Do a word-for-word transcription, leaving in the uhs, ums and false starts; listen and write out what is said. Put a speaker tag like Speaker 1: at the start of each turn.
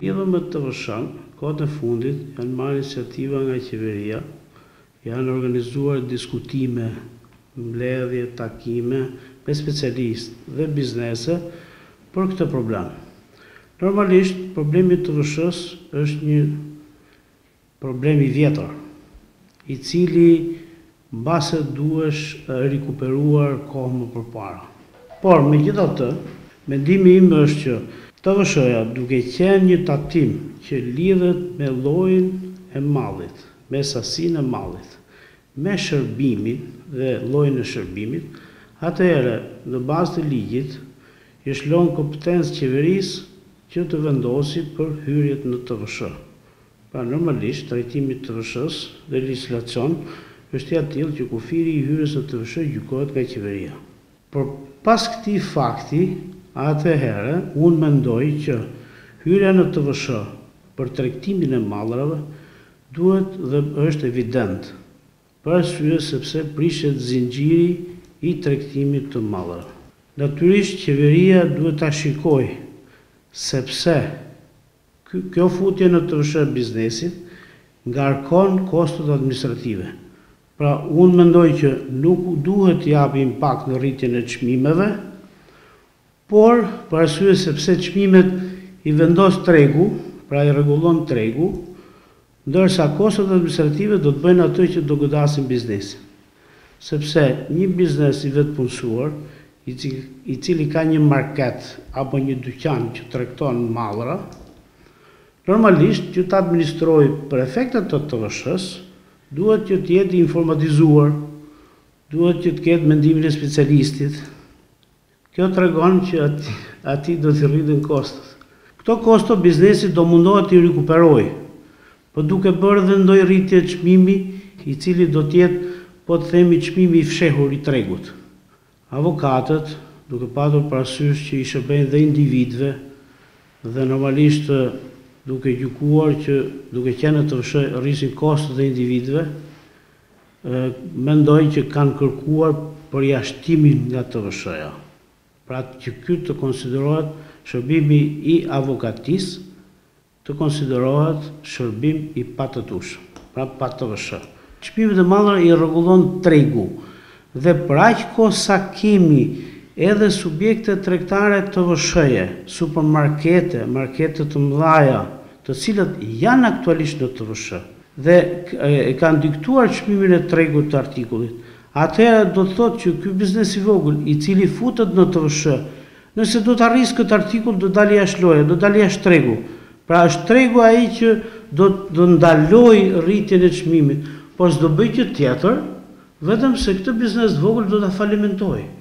Speaker 1: Lidhur me T V S-n, kohët e fundit janë marrë iniciativa nga qeveria, janë organizuar diskutime, mbledhje, takime me specialistë dhe biznese për këtë problem. Normalisht, problemi i T V S-s është një problem i vjetër, i cili mbase duhesh rikuperuar kohë më përpara. Por, megjithatë, mendimi im është që T V S-ja duke qenë një tatim që lidhet me llojin e mallit, me sasinë e mallit, me shërbimin dhe llojin e shërbimit, atëherë në bazë të ligjit i shlon kompetencë qeverisë që të vendosi për hyrjet në T V S. Pra normalisht trajtimi i T V S-s dhe legjislacion është i tillë që kufiri i hyrjes në T V S gjykohet nga qeveria. Por pas këtij fakti, atëherë unë mendoj që hyrja në T V S për tregtimin e mallrave duhet dhe është evident, për arsye sepse prishet zinxhiri i tregtimit të mallrave. Natyrisht qeveria duhet ta shikojë sepse kjo futje në T V S biznesit ngarkon kostot administrative. Pra unë mendoj që nuk duhet japi impakt në rritjen e çmimeve, por për arsye sepse çmimet i vendos tregu, pra i rregullon tregu, ndërsa kostot administrative do të bëjnë atë që do godasin biznesin. Sepse një biznes i vetpunësuar, i cili, i cili ka një market apo një dyqan që tregton mallra, normalisht që të administrojë për efektet të T V S-s, duhet që të jetë informatizuar, duhet që të ketë mendimin e specialistit. Kjo tregon që ati, ati do të rriten kostot. Këto kosto biznesi do mundohet të rikuperojë, por duke bërë dhe ndonjë rritje çmimi, i cili do të jetë, po të themi, çmimi i fshehur i tregut. Avokatët, duke patur parasysh që i shërbejnë dhe individëve, dhe normalisht duke gjykuar që duke qenë T V S rrisin kostot e individëve, mendoj që kanë kërkuar përjashtimin nga T V S-ja. Pra që ky të konsiderohet shërbimi i avokatisë, të konsiderohet shërbim i patëtueshëm, pra pa T V S. Çmimet e mallra i rregullon tregu dhe për aq kohë sa kemi edhe subjekte tregtare T V S-je, supermarkete, markete të mëdha, të cilat janë aktualisht në T V S dhe e kanë diktuar çmimin e tregut të artikullit, atëherë do të thotë që ky biznes i vogël, i cili futet në T V S, nëse do të arrisë këtë artikull, do dalë jashtë loje, do dalë jashtë tregu. Pra është tregu ai që do të ndalojë rritjen e çmimit, por s'do bëj gjë tjetër, vetëm se këtë biznes të vogël do ta falimentojë.